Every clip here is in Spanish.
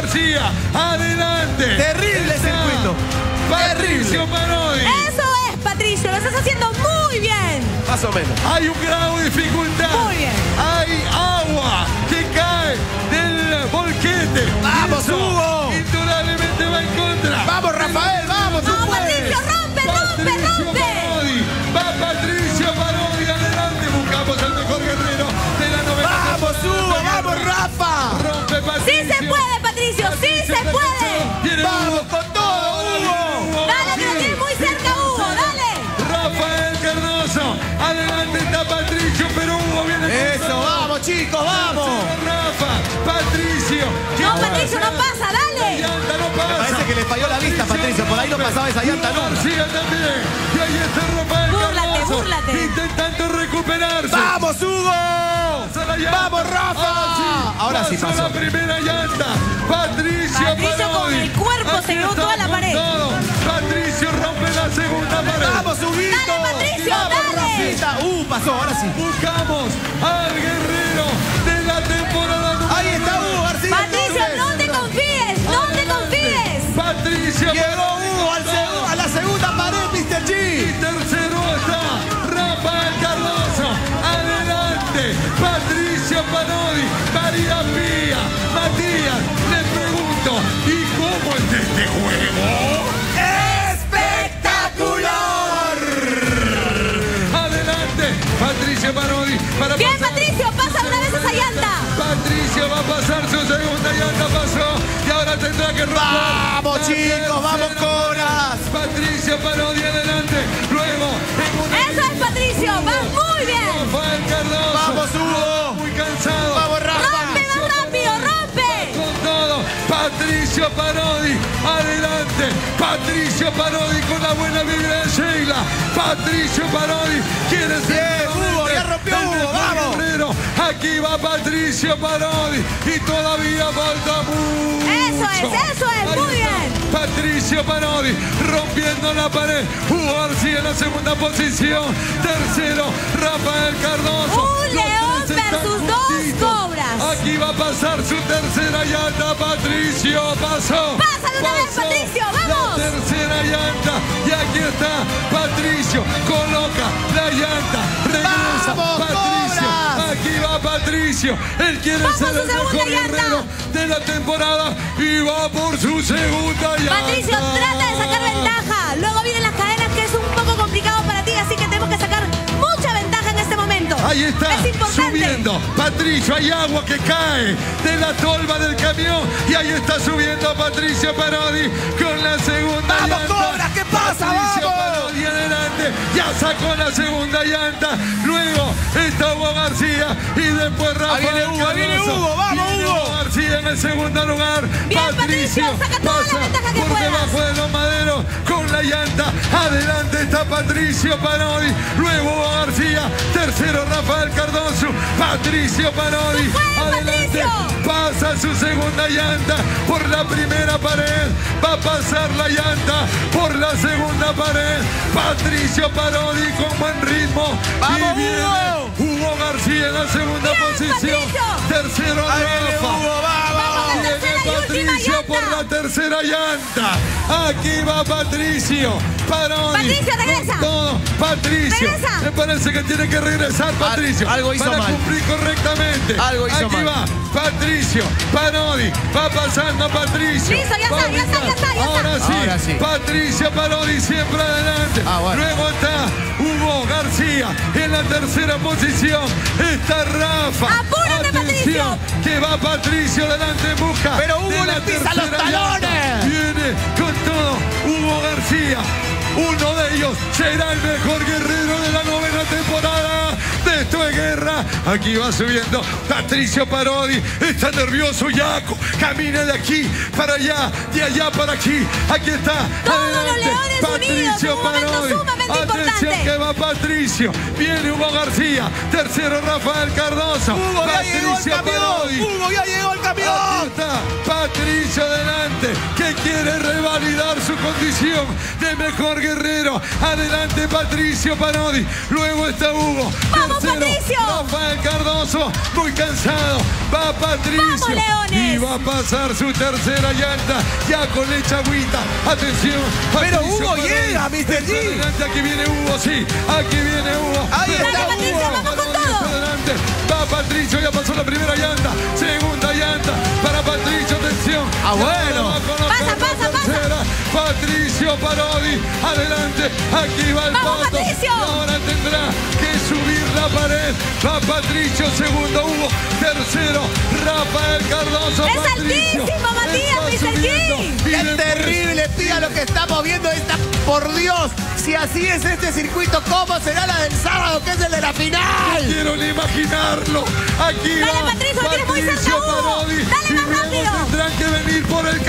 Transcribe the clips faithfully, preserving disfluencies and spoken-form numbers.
García, adelante. Terrible Está circuito. Patricio Parodi. Eso es, Patricio, lo estás haciendo muy bien. Más o menos. Hay un grado de dificultad. Muy bien. Hay agua que cae del volquete. ¡Vamos, Eso Hugo! indudablemente va en contra. ¡Vamos, Rafael! ¡Vamos, tú No, puedes! Patricio, rompe, rompe, Patricio rompe. Parodi. Va Patricio Parodi adelante. Buscamos al mejor guerrero de la novena. ¡Vamos, Hugo! temporada. ¡Vamos, Rafa! Rompe Sí Patricio. se puede, Patricio, sí se puede. Viene ¡Vamos Hugo. con todo, Hugo! Dale, que lo Sí. tienes muy cerca, Hugo, dale. Rafael Cardoso. Adelante está Patricio, pero Hugo viene con ¡Eso! todo. ¡Vamos, chicos! ¡Vamos! Rafa, Patricio. ¿Qué No, va a Patricio, no hacer? pasa, La dale. llanta no pasa. parece que le falló la vista, Patricio. Por ahí no pasaba esa llanta Hugo nunca. García también. Y ahí está Rafael Búrlate, Cardoso, búrlate. intentando recuperarse. ¡Vamos, Hugo! Pasa la llanta. ¡Vamos, Rafa! Ahora sí pasó. la primera llanta. Patricio Patricio con Parodi. el cuerpo Aquí se llevó está toda la con pared. todo. Patricio rompe la segunda pared. ¡Vamos, Huguito! Dale, Patricio, ¡Vamos, dale! Rafita! ¡Uh, pasó! Ahora sí. Buscamos al guerrero de la temporada número Ahí está nueve. Hugo García. Patricio, no te confíes, no te confíes. Patricio Llegó Parodi Hugo al con seg- todo. a la segunda pared, mister Y G. tercero está Rafael Cardoso. Adelante, Patricio Parodi, María Pía, Matías. Le pregunto, ¿y cómo es este juego? ¡Espectacular! Adelante, Patricio Parodi. Para Bien, pasar. Patricio, pasa una vez esa llanta. Patricio va a pasar su segunda llanta, pasó. Y ahora tendrá que romper. ¡Vamos, la chicos! ¡Vamos, tercera. Coras! Patricio Parodi adelante. Luego, en una Eso es, Patricio, vas muy bien. Rafael Cardoso. ¡Vamos, Hugo! Muy cansado. ¡Vamos, Rafa! Rompe más rápido, rompe. Con todo, Patricio Parodi, adelante, Patricio Parodi con la buena vibra de Sheila, Patricio Parodi quiere ser Bien, Hugo, ya rompió el Hugo, mejor vamos. guerrero. Aquí va Patricio Parodi y todavía falta mucho. Eso es, eso es, Ahí muy está, bien. Patricio Parodi rompiendo la pared, Hugo García en la segunda posición, tercero Rafael Cardoso. Un Los león tres están versus dos juntitos. cobras. Aquí va a pasar su tercera llanta, Patricio, pasó. Pásalo una vez, Pasó Patricio, vamos. La tercera llanta, y aquí está Patricio, coloca la llanta, regresa ¡Vamos, Patricio, Cobras! aquí va Patricio, él quiere Vamos, ser su el segunda mejor llanta. guerrero de la temporada y va por su segunda llanta. Patricio, trata de sacar ventaja. Luego vienen las cadenas, que es un poco complicado para ti, así que tenemos que sacar mucha ventaja en este momento. Ahí está, Es importante. subiendo. Patricio, hay agua que cae de la tolva del camión. Y ahí está subiendo Patricio Parodi con la segunda ¡Vamos, llanta. Cobras! ¿Qué pasa? Patricio ¡Vamos! Parodi adelante. Ya sacó la segunda llanta. Luego está Hugo García. Y después Rafael viene Hugo, ahí viene Cardoso. Hugo, ¡vamos, Viene Hugo! García en el segundo lugar. Bien, Patricio, saca toda la pasa ventaja que por puedas. debajo de los maderos con la llanta. Adelante está Patricio Parodi. Luego Hugo García. Tercero Rafael Cardoso. Patricio Parodi. ¡Tú puedes, Adelante. Patricio! Pasa su segunda llanta por la primera pared. Va a pasar la llanta por la segunda pared. Patricio Parodi con buen ritmo. ¡Vamos, Y viene Hugo! Hugo García en la segunda Bien, posición. Patricio. Tercero ¡Ahí viene Rafa. Hugo! ¡Vamos! Vamos, la tercera y última Patricio por llanta. la tercera llanta. Aquí va Patricio. Parodi. Patricio, regresa. Con todo. Patricio. Regresa. Me parece que tiene que regresar Patricio. algo hizo para mal. cumplir correctamente. Algo hizo Aquí mal. va Patricio. Parodi. Va pasando Patricio. Listo, ya está, Va a ya está, ya está, ya Ahora está. sí. Ahora sí. Patricio Parodi siempre adelante. Ah, bueno. Luego está Hugo García en la tercera posición. Está Rafa. Apúrate, Atención, Patricio. que va Patricio delante en busca. Pero Hugo de la le pisa los tercera llanta. talones. Viene con todo Hugo García. Uno de ellos será el mejor guerrero de la novena temporada de Esto es Guerra. Aquí va subiendo Patricio Parodi. Está nervioso Yaco. Camina de aquí para allá, de allá para aquí. Aquí está. Todos Adelante, los leones Patricio unidos, un momento Parodi. sumamente Atención importante. que va Patricio. Viene Hugo García. Tercero Rafael Cardoso. ¡Hugo, ya llegó el Patricio camión! Parodi. ¡Hugo, ya llegó el Aquí camión! está Patricio delante, que quiere revalidar su condición de mejor guerrero. Adelante Patricio Parodi. Luego está Hugo. ¡Vamos, Tercero, Patricio! Rafael Cardoso, muy cansado. Va Patricio. ¡Vamos, Leones! Y va a pasar su tercera llanta. Ya con leche agüita. Atención. Pero Patricio Hugo Parodi. llega, mister G. Adelante, aquí viene Hugo, sí. Aquí viene Hugo. Ahí Pero está va Patricio, Hugo. vamos con Parodi todo. está adelante. Va Patricio, ya pasó la primera llanta. Segunda llanta para Patricio, atención. Ah, Y bueno. ahora va a colocar Pasa, la pasa, pasa. tercera. Patricio Parodi, adelante. Aquí va el ¡Vamos, pato. Patricio! Y ahora tendrá que subir la pared. Va Patricio, segundo Hugo. Tercero, Rafael Cardoso. ¡Es Patricio altísimo, Matías, está mister G! subiendo. Y ¡Qué después- terrible, Pía, lo que estamos viendo! Esta, por Dios, si así es este circuito, ¿cómo será la del sábado, que es el de la final? Quiero ni imaginarlo. Aquí Dale, va Patricio, lo tienes muy cerca, Patricio Hugo. Parodi. Dale Y más luego rápido. tendrán que venir por el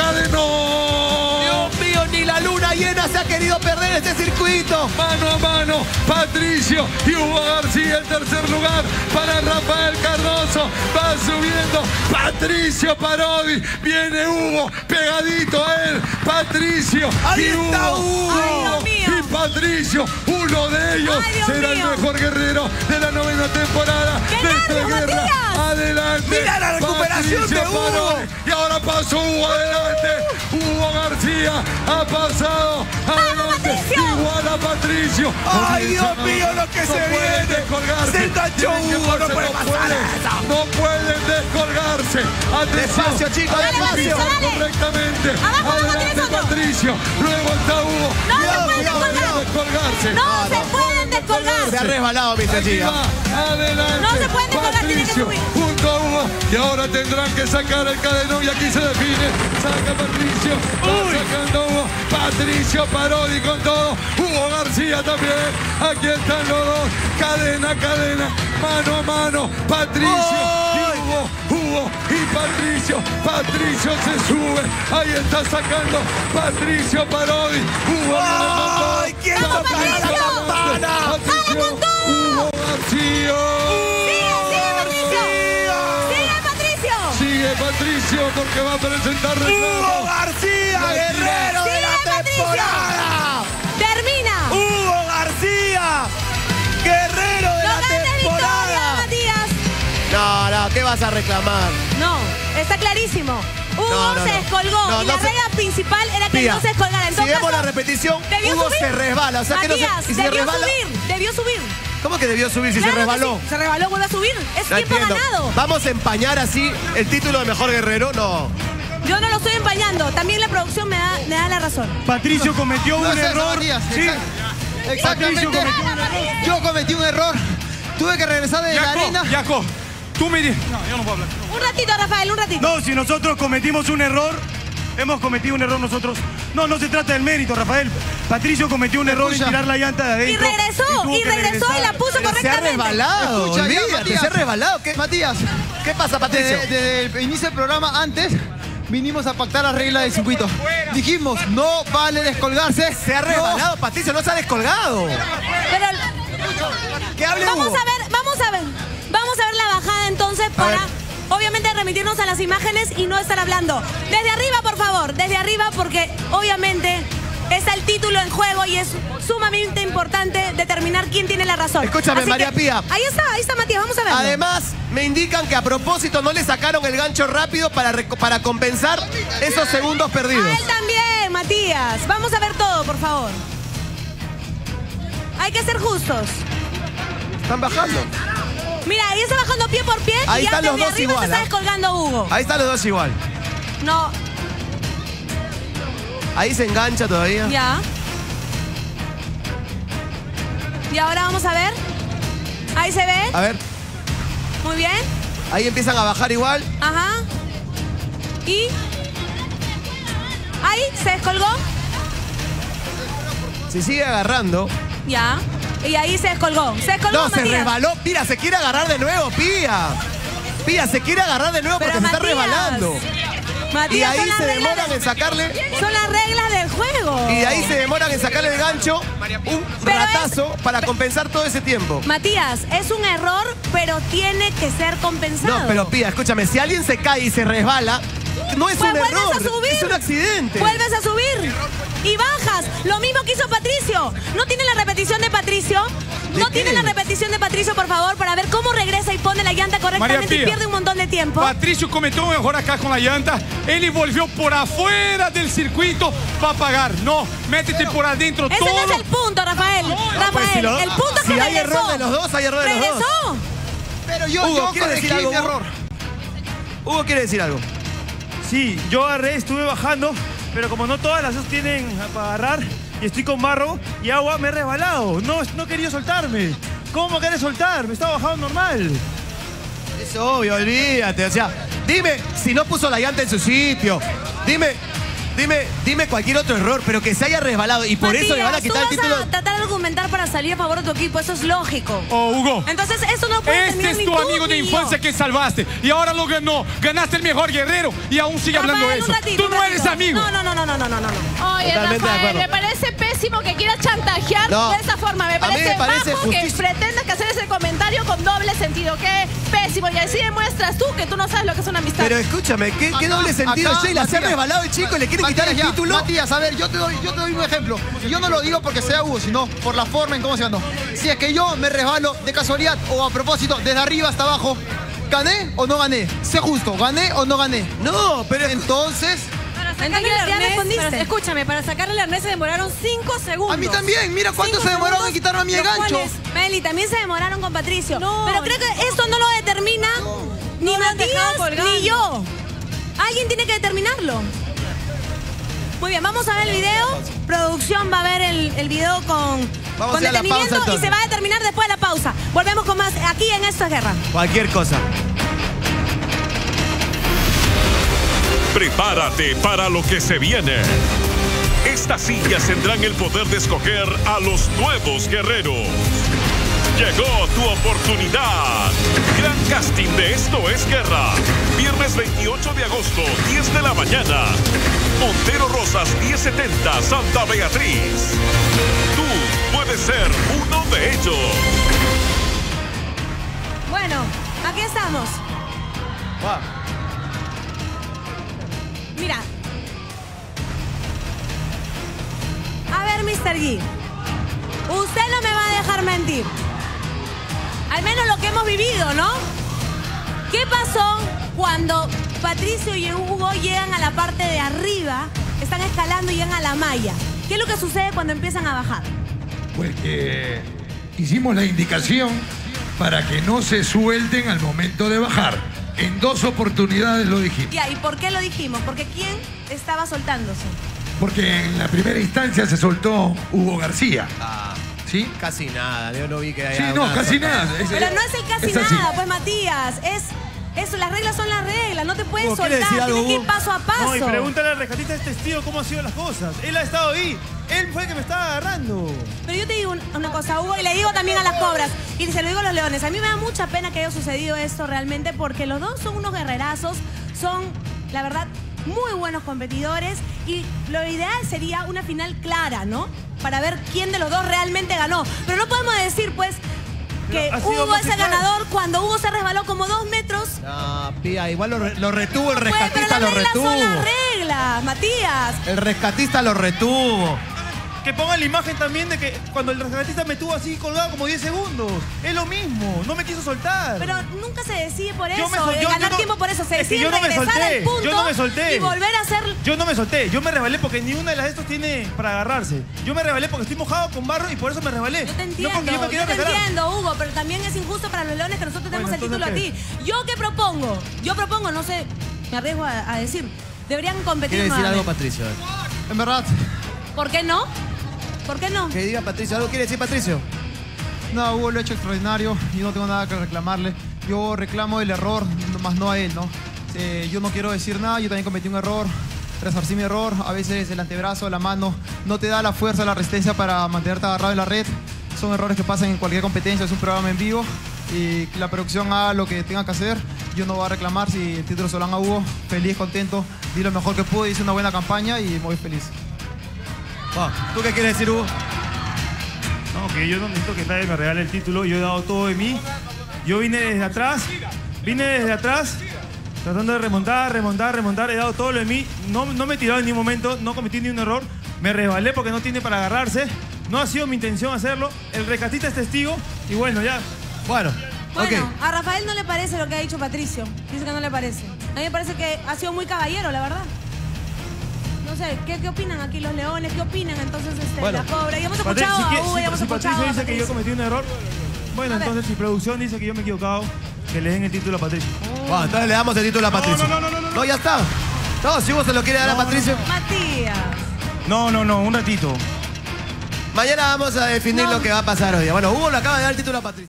cadenón. Dios mío, ni la luna llena se ha querido perder este circuito. Mano a mano, Patricio y Hugo García en tercer lugar para Rafael Cardoso. Va subiendo Patricio Parodi. Viene Hugo pegadito a él. Patricio Ahí y está Hugo. Hugo. Ay, Dios mío. Y Patricio, uno de ellos, Ay, Dios será mío. el mejor guerrero de la novena temporada ¡Qué de esta nervios, guerra. Matías! Adelante. Mira la recuperación Patricio de Hugo. Parodi. Y ahora pasó Hugo adelante. Hugo García ha pasado. Adelante. Patricio! Igual a Patricio. Ay, Dios mío, lo que se pueden viene. descolgarse. Se enganchó Tienen que Hugo, no pasarse, puede pasar pueden. eso. No pueden descolgarse. Atención. Despacio, chicos, Hay que despacio. pisar Dale. correctamente. Abajo, abajo, Adelante tienes otro. Patricio. Luego está Hugo. No Cuidado, se pueden cuidado, descolgar. descolgarse. No se pueden Se descolgar. ha resbalado, mister Aquí G. va, adelante. No se pueden descolgar, tienen que Patricio, subir. junto a Hugo. Y ahora tendrán que sacar el cadenón y aquí se define. Saca Patricio. Va sacando Hugo. Patricio Parodi con todo. Hugo García también. Aquí están los dos. Cadena, cadena. Mano a mano. Patricio y ¡Ay! Hugo. Hugo y Patricio. Patricio se sube. Ahí está sacando Patricio Parodi. Hugo viene con todo. ¡Ay, quién ¡Vamos, tocará la Patricio! campana! Atención, con todo! Hugo García. ¡Sigue, sigue, Patricio! ¡Sigue, Patricio! Sigue Patricio porque va a presentar ¡Hugo reclamo. García, guerrero de Sigue, la Patricio. temporada! ¡Termina! ¡Hugo García, guerrero de ¡No la ganes victoria, temporada! Matías! No, no, ¿qué vas a reclamar? No, está clarísimo. Hugo No, no, se no. descolgó No, y no la se- regla principal era que Pía, no se descolgara. En si todo vemos caso, la repetición, debió Hugo subir. se resbala. O sea que no Matías, se, y si se debió resbala. subir, debió subir. ¿Cómo que debió subir si Claro se que resbaló? sí, se resbaló, vuelve a subir. Es No tiempo entiendo. ganado. ¿Vamos a empañar así el título de mejor guerrero? No. Yo no lo estoy empañando. También la producción me da, me da la razón. Patricio cometió No un es eso, error. Matías, Sí. exact- Exactamente. Patricio cometió un error. Yo cometí un error. Tuve que regresar de la arena. Yaco, Yaco, tú me dices. No, yo no puedo hablar. Un ratito, Rafael, un ratito. No, si nosotros cometimos un error, hemos cometido un error nosotros. No, no se trata del mérito, Rafael. Patricio cometió un error en Escucha. tirar la llanta de Y adentro. regresó, tuvo y que regresó y la regresar. puso Se ha correctamente. resbalado. Escucha, ya, Olvídate, Matías. se ha resbalado. ¿Qué, Matías, qué pasa, Patricio? desde, desde el inicio del programa, antes, vinimos a pactar las reglas del circuito. Dijimos, no vale descolgarse. Se ha resbalado, Patricio, no se ha descolgado. Pero ¿Qué hable vamos Hugo? a ver, vamos a ver. Vamos a ver la bajada entonces para, ver. obviamente, remitirnos a las imágenes y no estar hablando. Desde arriba, por favor, desde arriba, porque obviamente está el título en juego y es sumamente importante determinar quién tiene la razón. Escúchame, Así María que- Pía. Ahí está, ahí está Matías, vamos a ver. Además, me indican que a propósito no le sacaron el gancho rápido para, reco- para compensar esos segundos perdidos. A él también, Matías. Vamos a ver todo, por favor. Hay que ser justos. Están bajando. Mira, ahí está bajando pie por pie Ahí y están antes los de dos arriba igual, se está ¿ah? descolgando Hugo. Ahí están los dos igual. No, Ahí se engancha todavía. ya. Y ahora vamos a ver. Ahí se ve. A ver, Muy bien. ahí empiezan a bajar igual. Ajá. Y. Ahí se descolgó. Se sigue agarrando. Ya. Y ahí se descolgó. Se descolgó, No, se Matías. resbaló. Pía, se quiere agarrar de nuevo, Pía. Pía, se quiere agarrar de nuevo Pero, porque se está Matías, resbalando. Y Matías, ahí son las se reglas demoran de- en sacarle. Son las reglas del juego. Y de ahí se demoran en sacarle el gancho. Un Pero ratazo para compensar todo ese tiempo. Matías, es un error, pero tiene que ser compensado. No, pero Pía, escúchame, si alguien se cae y se resbala, no es Pues un vuelves error, a subir. es un accidente. Vuelves a subir y bajas. Lo mismo que hizo Patricio. ¿No tiene la repetición de Patricio? ¿De ¿No qué? tiene la repetición de Patricio, por favor, para ver cómo regresa y pone la llanta correctamente María y Pía, pierde un montón de tiempo? Patricio cometeu um erro acá con la llanta. Ele volvió por afuera del circuito para pagar. No, métete por adentro Ese todo. no es el punto, Rafael. Rafael, pues, si lo- el punto es si que hay regresó. error de los dos, hay error de los dos. Regresó. Pero yo, Hugo, yo ¿quieres corregí decir algo, mi Hugo? error. Hugo quiere decir algo. Sí, yo agarré, estuve bajando, pero como no todas las dos tienen para agarrar y estoy con barro y agua, me he resbalado. No, no he querido soltarme. ¿Cómo me querés soltar? Me estaba bajando normal. Es obvio, olvídate. O sea, dime si no puso la llanta en su sitio. Dime, dime, dime cualquier otro error, pero que se haya resbalado y por eso le van a quitar el Matías, título. tú vas a tratar de argumentar para salir a favor de tu equipo, eso es lógico. Oh, Hugo. Entonces eso no puede Este terminar es ni tu tú amigo de ni infancia yo. que salvaste y ahora lo ganó. Ganaste el mejor guerrero y aún sigue Rafael, hablando un eso. ratito, Tú un no eres ratito. amigo. No, no, no, no, no, no, no, no. Oye, Totalmente de Rafael, acuerdo. me parece pésimo que quieras chantajear No. de esa forma. Me A mí parece, me parece bajo que justísimo. pretendas que hacer ese comentario con doble sentido. Qué pésimo. Y así demuestras tú que tú no sabes lo que es una amistad. Pero escúchame, ¿qué, qué Acá- doble sentido, acá, Sheila? Se ha Matías. resbalado el chico y le quieren quitar el Matías, ya. título. Matías, a ver, yo te, doy, yo te doy un ejemplo. Yo no lo digo porque sea Hugo, sino por la forma en cómo se ganó. Si es que yo me resbalo de casualidad o a propósito, desde arriba hasta abajo, ¿gané o no gané? Sé justo, ¿gané o no gané? No, pero Entonces, Entonces ya respondiste. Para- escúchame, para sacarle el arnés se demoraron cinco segundos. a mí también. Mira cuánto Cinco se demoraron segundos, en quitarme a mi los gancho. cuales, Meli, también se demoraron con Patricio. No. Pero creo que esto no lo determina ni No lo han dejado Matías colgando. ni yo. Alguien tiene que determinarlo. Muy bien, vamos a ver el video. Producción va a ver el, el video con, Vamos con a ir a la detenimiento pausa, y entonces. se va a determinar después de la pausa. Volvemos con más aquí en Esto es Guerra. cualquier cosa. Prepárate para lo que se viene. Estas sillas tendrán el poder de escoger a los nuevos guerreros. Llegó tu oportunidad. Gran casting de Esto es Guerra. Viernes veintiocho de agosto, diez de la mañana. Montero Rosas diez setenta, Santa Beatriz. Tú puedes ser uno de ellos. Bueno, aquí estamos. Mira. A ver, mister G. Usted no me va a dejar mentir. Al menos lo que hemos vivido, ¿no? ¿Qué pasó cuando Patricio y Hugo llegan a la parte de arriba, están escalando y llegan a la malla? ¿Qué es lo que sucede cuando empiezan a bajar? Pues que hicimos la indicación para que no se suelten al momento de bajar. En dos oportunidades lo dijimos. Ya, ¿y por qué lo dijimos? Porque ¿quién estaba soltándose? Porque en la primera instancia se soltó Hugo García. Ah, ¿Sí? casi nada. Yo no vi que haya Sí, no, una- casi nada. Es- Pero no es el casi es así. nada, pues Matías. Es eso, las reglas son las reglas. No te puedes Hugo, ¿quiere soltar, decir algo, tienes que ir Hugo? paso a paso. No, y pregúntale al rescatista de testigo cómo han sido las cosas. Él ha estado ahí. Él fue el que me estaba agarrando. Pero yo te digo un- una cosa, Hugo, y le digo también a las cobras, y se lo digo a los leones. A mí me da mucha pena que haya sucedido esto realmente, porque los dos son unos guerrerazos, son, la verdad, muy buenos competidores, y lo ideal sería una final clara, ¿no? Para ver quién de los dos realmente ganó. Pero no podemos decir, pues, que Pero ha sido Hugo es el musical. ganador cuando Hugo se resbaló como dos metros. No, Pía, igual lo, re- lo retuvo el Pues, pero rescatista, las lo reglas retuvo. son las reglas, Matías. El rescatista lo retuvo. Que pongan la imagen también de que cuando el rescatista me tuvo así colgado como diez segundos. Es lo mismo, no me quiso soltar. Pero nunca se decide por Yo eso, me sol- de yo- yo ganar no- tiempo por eso. Se es que decide yo no me regresar solté, al punto yo no me solté. y volver a hacer... Yo no me solté, yo me resbalé porque ni una de las de estos tiene para agarrarse. Yo me resbalé porque estoy mojado con barro y por eso me resbalé. Yo te No entiendo, porque yo me yo quería te regalar. entiendo, Hugo, pero también es injusto para los leones que nosotros tenemos Bueno, el título a ti. entonces, ¿Yo qué propongo? Yo propongo, no sé, me arriesgo a, a decir, deberían competir ¿Quiere decir algo, nuevamente. Patricio? En verdad, ¿Por qué no? ¿Por qué no? Que diga Patricio. ¿Algo quiere decir Patricio? no, Hugo lo ha hecho extraordinario y no tengo nada que reclamarle. Yo reclamo el error, más no a él, ¿no? Eh, yo no quiero decir nada, yo también cometí un error, resarcí mi error. A veces el antebrazo, la mano, no te da la fuerza, la resistencia para mantenerte agarrado en la red. Son errores que pasan en cualquier competencia, es un programa en vivo y que la producción haga lo que tenga que hacer. Yo no voy a reclamar si el título se lo dan a Hugo. Feliz, contento, di lo mejor que pude, hice una buena campaña y muy feliz. Wow. ¿Tú qué quieres decir, Hugo? No, que yo no necesito que nadie me regale el título. Yo he dado todo de mí. Yo vine desde atrás. Vine desde atrás tratando de remontar, remontar, remontar. He dado todo lo de mí. No, no me he tirado en ningún momento, no cometí ni un error. Me resbalé porque no tiene para agarrarse. No ha sido mi intención hacerlo. El rescatista es testigo. Y bueno, ya. Bueno, Bueno, ok. a Rafael no le parece lo que ha dicho Patricio. Dice que no le parece. A mí me parece que ha sido muy caballero, la verdad. No sé, ¿qué, qué opinan aquí los leones? ¿Qué opinan entonces este, Bueno. la cobra? Ya hemos Patri- escuchado si, a que- Hugo, si- ya hemos si escuchado Patricio a dice que yo Patricio. cometí un error, bueno, A ver. entonces si producción dice que yo me he equivocado, que le den el título a Patricio. Bueno, entonces le damos el título a Patricio. no, no, no, no, no. No, ya está. No, si Hugo se lo quiere dar a Patricio. Matías. No, no, no, un ratito. Mañana vamos a definir No. lo que va a pasar hoy día. Bueno, Hugo le acaba de dar el título a Patricio.